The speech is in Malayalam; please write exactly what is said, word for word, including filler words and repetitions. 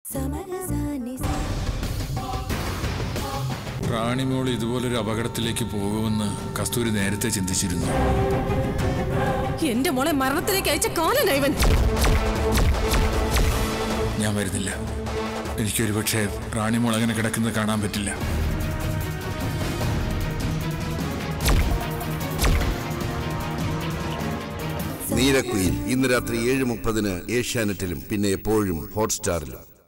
റാണിമോൾ ഇതുപോലൊരു അപകടത്തിലേക്ക് പോകുമെന്ന് കസ്തൂരി നേരത്തെ ചിന്തിച്ചിരുന്നു. എന്റെ മോളെ മരണത്തിലേക്ക് അയച്ച കാലനൈവൻ. ഞാൻ വരുന്നില്ല. എനിക്കൊരു പക്ഷേ റാണിമോൾ അങ്ങനെ കിടക്കുന്നത് കാണാൻ പറ്റില്ല. നീരക്കുയിൽ ഇന്ന് രാത്രി ഏഴ് മുപ്പതിന് ഏഷ്യാനെറ്റിലും പിന്നെ എപ്പോഴും ഹോട്ട്സ്റ്റാറിലും.